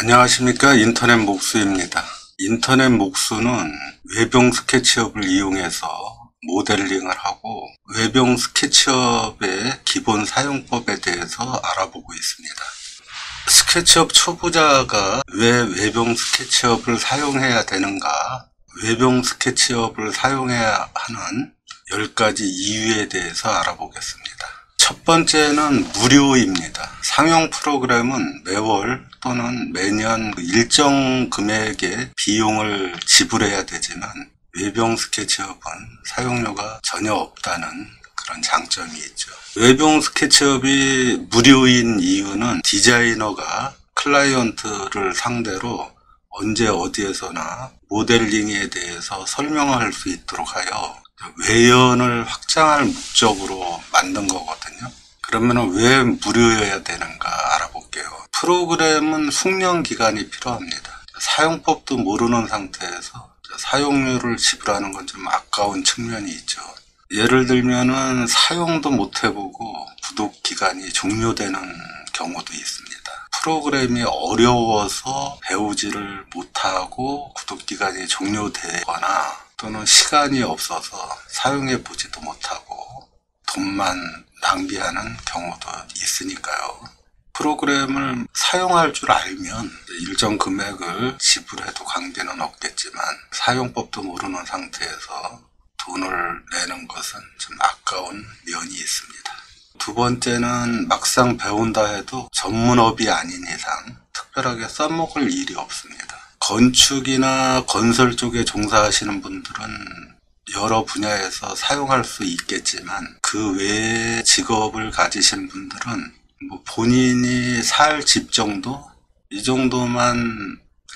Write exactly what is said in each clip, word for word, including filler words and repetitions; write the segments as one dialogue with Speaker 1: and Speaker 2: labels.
Speaker 1: 안녕하십니까. 인터넷 목수입니다. 인터넷 목수는 외병 스케치업을 이용해서 모델링을 하고 외병 스케치업의 기본 사용법에 대해서 알아보고 있습니다. 스케치업 초보자가 왜 외병 스케치업을 사용해야 되는가, 외병 스케치업을 사용해야 하는 열 가지 이유에 대해서 알아보겠습니다. 첫 번째는 무료입니다. 상용 프로그램은 매월 또는 매년 일정 금액의 비용을 지불해야 되지만 외병 스케치업은 사용료가 전혀 없다는 그런 장점이 있죠. 외병 스케치업이 무료인 이유는 디자이너가 클라이언트를 상대로 언제 어디에서나 모델링에 대해서 설명할 수 있도록 하여 외연을 확장할 목적으로 만든 거거든요. 그러면 왜 무료여야 되는가 알아볼게요. 프로그램은 숙련 기간이 필요합니다. 사용법도 모르는 상태에서 사용료를 지불하는 건 좀 아까운 측면이 있죠. 예를 들면은 사용도 못 해보고 구독 기간이 종료되는 경우도 있습니다. 프로그램이 어려워서 배우지를 못하고 구독 기간이 종료되거나 또는 시간이 없어서 사용해 보지도 못하고 돈만 낭비하는 경우도 있으니까요. 프로그램을 사용할 줄 알면 일정 금액을 지불해도 관계는 없겠지만 사용법도 모르는 상태에서 돈을 내는 것은 좀 아까운 면이 있습니다. 두 번째는 막상 배운다 해도 전문업이 아닌 이상 특별하게 써먹을 일이 없습니다. 건축이나 건설 쪽에 종사하시는 분들은 여러 분야에서 사용할 수 있겠지만 그 외에 직업을 가지신 분들은 뭐 본인이 살 집 정도? 이 정도만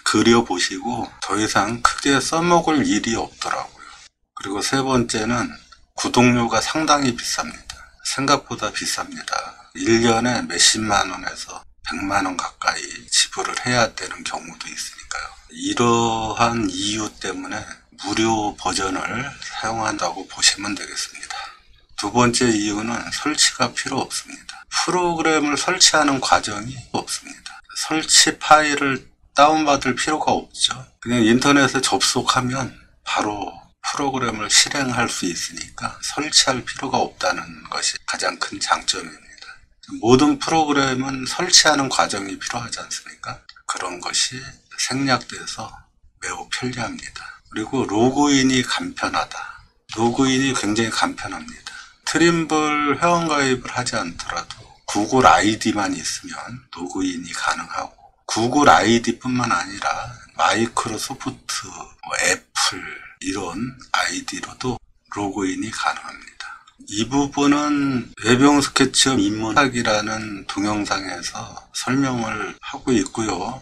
Speaker 1: 그려보시고 더 이상 크게 써먹을 일이 없더라고요. 그리고 세 번째는 구독료가 상당히 비쌉니다. 생각보다 비쌉니다. 일 년에 몇십만 원에서 백만 원 가까이 지불을 해야 되는 경우도 있으니까요. 이러한 이유 때문에 무료 버전을 사용한다고 보시면 되겠습니다. 두 번째 이유는 설치가 필요 없습니다. 프로그램을 설치하는 과정이 없습니다. 설치 파일을 다운받을 필요가 없죠. 그냥 인터넷에 접속하면 바로 프로그램을 실행할 수 있으니까 설치할 필요가 없다는 것이 가장 큰 장점입니다. 모든 프로그램은 설치하는 과정이 필요하지 않습니까? 그런 것이 생략돼서 매우 편리합니다. 그리고 로그인이 간편하다. 로그인이 굉장히 간편합니다. 트림블 회원가입을 하지 않더라도 구글 아이디만 있으면 로그인이 가능하고 구글 아이디뿐만 아니라 마이크로소프트, 뭐 애플 이런 아이디로도 로그인이 가능합니다. 이 부분은 외병 스케치업 입문하기라는 동영상에서 설명을 하고 있고요.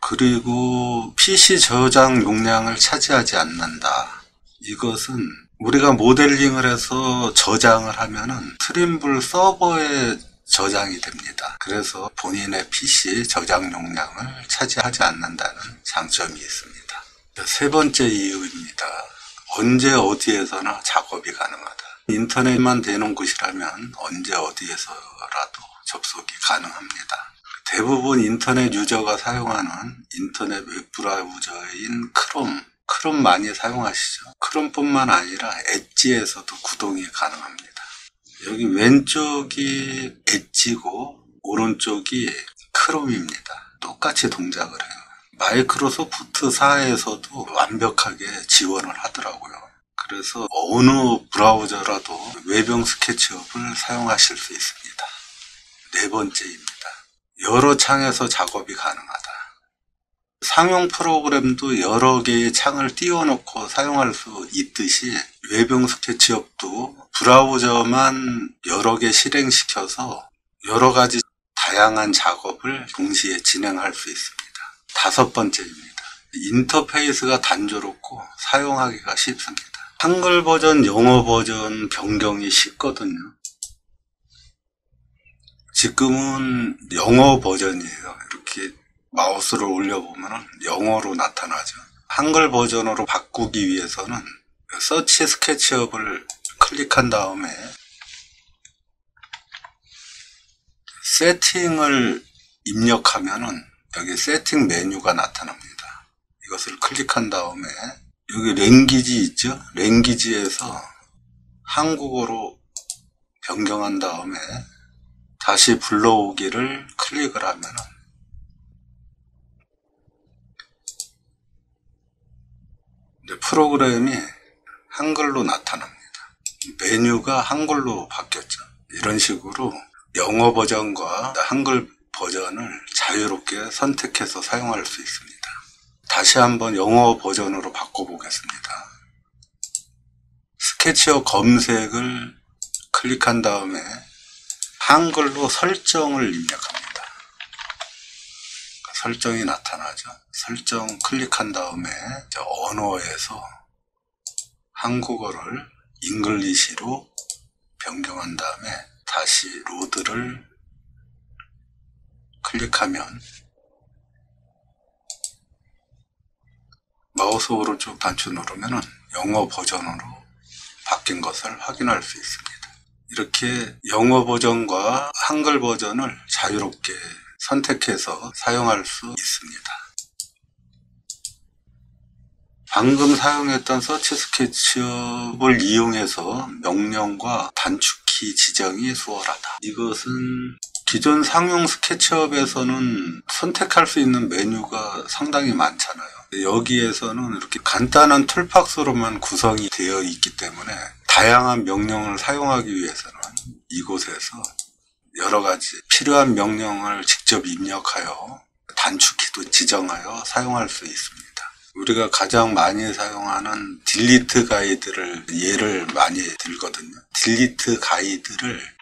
Speaker 1: 그리고 피씨 저장 용량을 차지하지 않는다. 이것은 우리가 모델링을 해서 저장을 하면은 트림블 서버에 저장이 됩니다. 그래서 본인의 피씨 저장 용량을 차지하지 않는다는 장점이 있습니다. 세 번째 이유입니다. 언제 어디에서나 작업이 가능하다. 인터넷만 되는 곳이라면 언제 어디에서라도 접속이 가능합니다. 대부분 인터넷 유저가 사용하는 인터넷 웹브라우저인 크롬, 크롬 많이 사용하시죠? 크롬뿐만 아니라 엣지에서도 구동이 가능합니다. 여기 왼쪽이 엣지고 오른쪽이 크롬입니다. 똑같이 동작을 해요. 마이크로소프트사에서도 완벽하게 지원을 하더라고요. 그래서 어느 브라우저라도 외병 스케치업을 사용하실 수 있습니다. 네 번째입니다. 여러 창에서 작업이 가능하다. 상용 프로그램도 여러 개의 창을 띄워놓고 사용할 수 있듯이 외병 스케치업도 브라우저만 여러 개 실행시켜서 여러 가지 다양한 작업을 동시에 진행할 수 있습니다. 다섯 번째입니다. 인터페이스가 단조롭고 사용하기가 쉽습니다. 한글 버전, 영어 버전 변경이 쉽거든요. 지금은 영어 버전이에요. 이렇게 마우스를 올려보면 영어로 나타나죠. 한글 버전으로 바꾸기 위해서는 서치 스케치업을 클릭한 다음에 세팅을 입력하면은 여기 세팅 메뉴가 나타납니다. 이것을 클릭한 다음에 여기 랭귀지 있죠? 랭귀지에서 한국어로 변경한 다음에 다시 불러오기를 클릭을 하면은 이제 프로그램이 한글로 나타납니다. 메뉴가 한글로 바뀌었죠. 이런 식으로 영어 버전과 한글 버전을 자유롭게 선택해서 사용할 수 있습니다. 다시 한번 영어 버전으로 바꿔보겠습니다. 스케치업 검색을 클릭한 다음에 한글로 설정을 입력합니다. 설정이 나타나죠. 설정 클릭한 다음에 언어에서 한국어를 잉글리시로 변경한 다음에 다시 로드를 클릭하면 마우스 오른쪽 단추 누르면 영어 버전으로 바뀐 것을 확인할 수 있습니다. 이렇게 영어 버전과 한글 버전을 자유롭게 선택해서 사용할 수 있습니다. 방금 사용했던 서치 스케치업을 이용해서 명령과 단축키 지정이 수월하다. 이것은 기존 상용 스케치업에서는 선택할 수 있는 메뉴가 상당히 많잖아요. 여기에서는 이렇게 간단한 툴박스로만 구성이 되어 있기 때문에 다양한 명령을 사용하기 위해서는 이곳에서 여러 가지 필요한 명령을 직접 입력하여 단축키도 지정하여 사용할 수 있습니다. 우리가 가장 많이 사용하는 딜리트 가이드를 예를 많이 들거든요. 딜리트 가이드를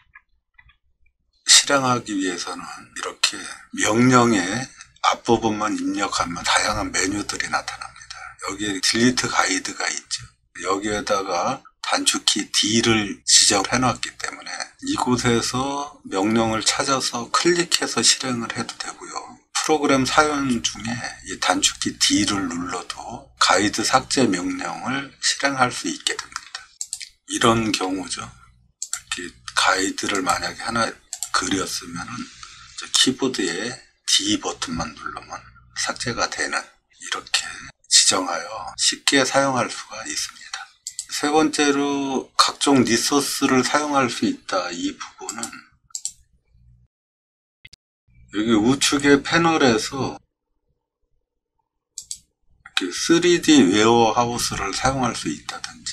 Speaker 1: 실행하기 위해서는 이렇게 명령의 앞부분만 입력하면 다양한 메뉴들이 나타납니다. 여기에 딜리트 가이드가 있죠. 여기에다가 단축키 D를 지정해 놨기 때문에 이곳에서 명령을 찾아서 클릭해서 실행을 해도 되고요. 프로그램 사용 중에 이 단축키 D를 눌러도 가이드 삭제 명령을 실행할 수 있게 됩니다. 이런 경우죠. 이렇게 가이드를 만약에 하나 그렸으면은 키보드에 D 버튼만 누르면 삭제가 되는, 이렇게 지정하여 쉽게 사용할 수가 있습니다. 세 번째로 각종 리소스를 사용할 수 있다. 이 부분은 여기 우측의 패널에서 이렇게 쓰리디 웨어하우스를 사용할 수 있다든지,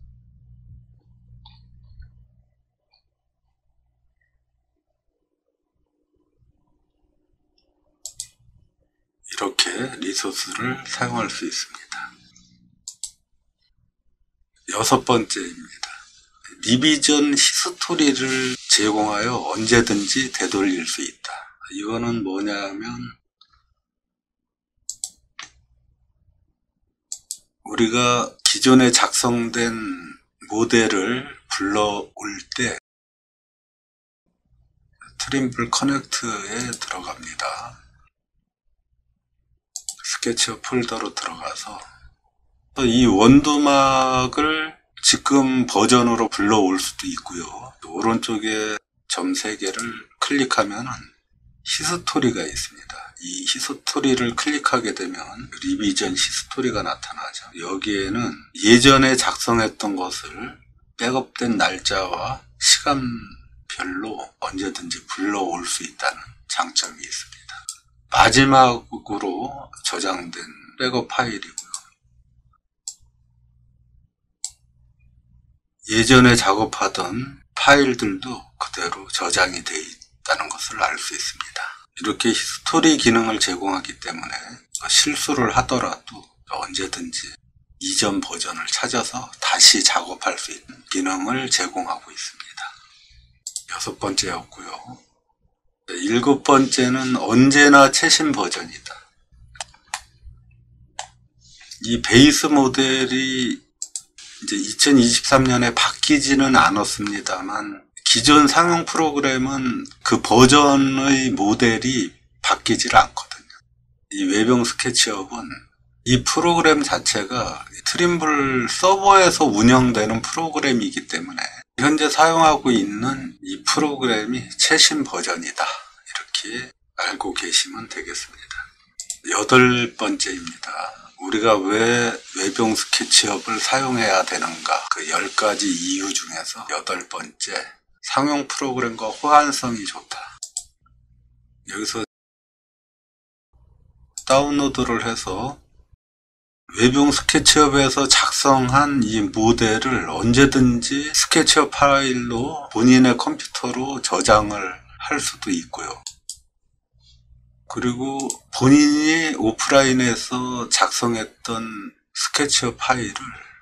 Speaker 1: 이렇게 리소스를 사용할 수 있습니다. 여섯 번째입니다. 리비전 히스토리를 제공하여 언제든지 되돌릴 수 있다. 이거는 뭐냐면 우리가 기존에 작성된 모델을 불러올 때 트림블 커넥트에 들어갑니다. 스케치업 폴더로 들어가서 이 원두막을 지금 버전으로 불러올 수도 있고요. 오른쪽에 점 세 개를 클릭하면 히스토리가 있습니다. 이 히스토리를 클릭하게 되면 리비전 히스토리가 나타나죠. 여기에는 예전에 작성했던 것을 백업된 날짜와 시간별로 언제든지 불러올 수 있다는 장점이 있습니다. 마지막으로 저장된 백업 파일이고요. 예전에 작업하던 파일들도 그대로 저장이 되어 있다는 것을 알 수 있습니다. 이렇게 히스토리 기능을 제공하기 때문에 실수를 하더라도 언제든지 이전 버전을 찾아서 다시 작업할 수 있는 기능을 제공하고 있습니다. 여섯 번째였고요. 일곱 번째는 언제나 최신 버전이다. 이 베이스 모델이 이제 이천이십삼 년에 바뀌지는 않았습니다만 기존 상용 프로그램은 그 버전의 모델이 바뀌질 않거든요. 이 웨병 스케치업은 이 프로그램 자체가 트림블 서버에서 운영되는 프로그램이기 때문에 현재 사용하고 있는 이 프로그램이 최신 버전이다. 이렇게 알고 계시면 되겠습니다. 여덟 번째입니다. 우리가 왜 외병 스케치업을 사용해야 되는가? 그 열 가지 이유 중에서 여덟 번째, 상용 프로그램과 호환성이 좋다. 여기서 다운로드를 해서 외병 스케치업에서 작성한 이 모델을 언제든지 스케치업 파일로 본인의 컴퓨터로 저장을 할 수도 있고요. 그리고 본인이 오프라인에서 작성했던 스케치업 파일을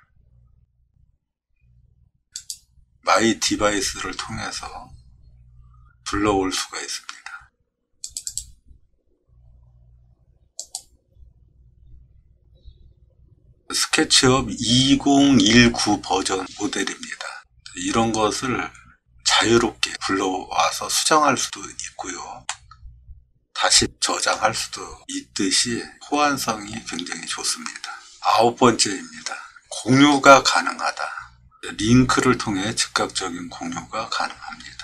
Speaker 1: 마이 디바이스를 통해서 불러올 수가 있습니다. 스케치업 이천십구 버전 모델입니다. 이런 것을 자유롭게 불러와서 수정할 수도 있고요. 다시 저장할 수도 있듯이 호환성이 굉장히 좋습니다. 아홉 번째입니다. 공유가 가능하다. 링크를 통해 즉각적인 공유가 가능합니다.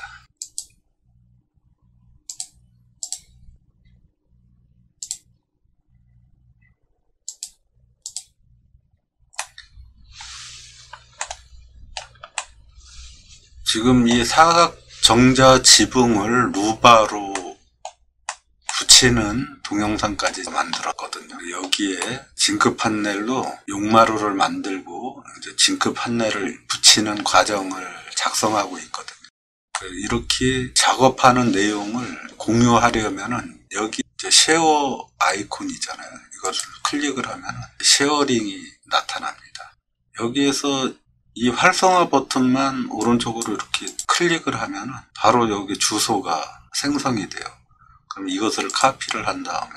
Speaker 1: 지금 이 사각 정자 지붕을 루바로 붙이는 동영상까지 만들었거든요. 여기에 징크 판넬로 용마루를 만들고 이제 징크 판넬을 붙이는 과정을 작성하고 있거든요. 이렇게 작업하는 내용을 공유하려면은 여기 이제 쉐어 아이콘이잖아요. 이것을 클릭을 하면 쉐어링이 나타납니다. 여기에서 이 활성화 버튼만 오른쪽으로 이렇게 클릭을 하면 바로 여기 주소가 생성이 돼요. 그럼 이것을 카피를 한 다음에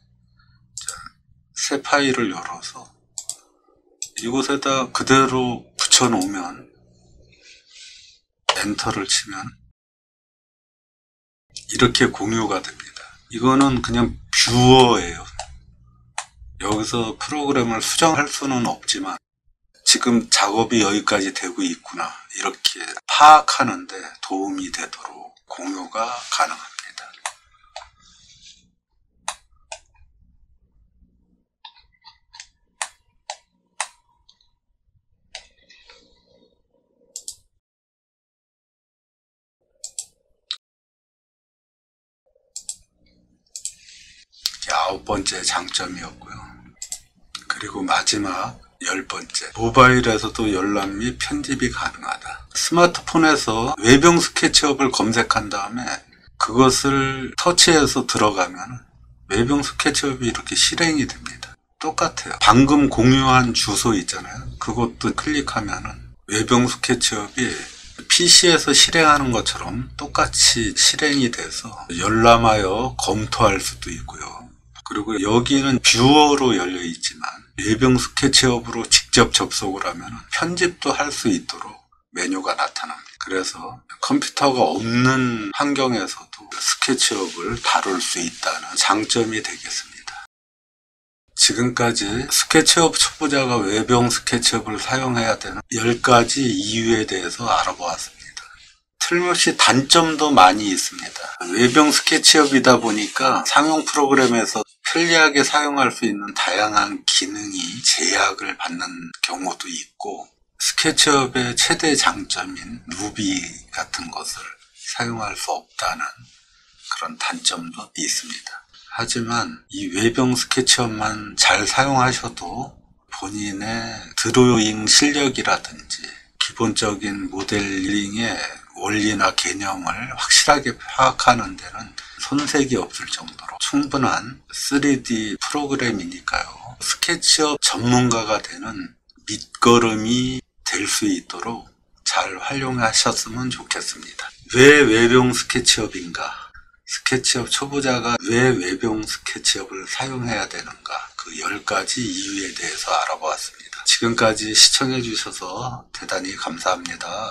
Speaker 1: 새 파일을 열어서 이곳에다 그대로 붙여놓으면 엔터를 치면 이렇게 공유가 됩니다. 이거는 그냥 뷰어예요. 여기서 프로그램을 수정할 수는 없지만 지금 작업이 여기까지 되고 있구나 이렇게 파악하는데 도움이 되도록 공유가 가능합니다. 아홉 번째 장점이었고요. 그리고 마지막 열 번째, 모바일에서도 열람 및 편집이 가능하다. 스마트폰에서 외병 스케치업을 검색한 다음에 그것을 터치해서 들어가면 외병 스케치업이 이렇게 실행이 됩니다. 똑같아요. 방금 공유한 주소 있잖아요. 그것도 클릭하면 외병 스케치업이 피시에서 실행하는 것처럼 똑같이 실행이 돼서 열람하여 검토할 수도 있고요. 그리고 여기는 뷰어로 열려 있지만 외병 스케치업으로 직접 접속을 하면 편집도 할 수 있도록 메뉴가 나타납니다. 그래서 컴퓨터가 없는 환경에서도 스케치업을 다룰 수 있다는 장점이 되겠습니다. 지금까지 스케치업 초보자가 외병 스케치업을 사용해야 되는 열 가지 이유에 대해서 알아보았습니다. 틀림없이 단점도 많이 있습니다. 외병 스케치업이다 보니까 상용 프로그램에서 편리하게 사용할 수 있는 다양한 기능이 제약을 받는 경우도 있고, 스케치업의 최대 장점인 루비 같은 것을 사용할 수 없다는 그런 단점도 있습니다. 하지만 이 외병 스케치업만 잘 사용하셔도 본인의 드로잉 실력이라든지 기본적인 모델링의 원리나 개념을 확실하게 파악하는 데는 손색이 없을 정도로 충분한 쓰리디 프로그램이니까요. 스케치업 전문가가 되는 밑거름이 될 수 있도록 잘 활용하셨으면 좋겠습니다. 왜 외병 스케치업인가? 스케치업 초보자가 왜 외병 스케치업을 사용해야 되는가? 그 열 가지 이유에 대해서 알아보았습니다. 지금까지 시청해 주셔서 대단히 감사합니다.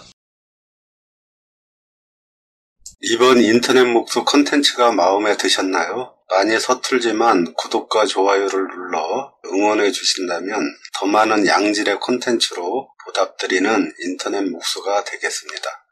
Speaker 1: 이번 인터넷 목수 컨텐츠가 마음에 드셨나요? 많이 서툴지만 구독과 좋아요를 눌러 응원해 주신다면 더 많은 양질의 컨텐츠로 보답드리는 인터넷 목수가 되겠습니다.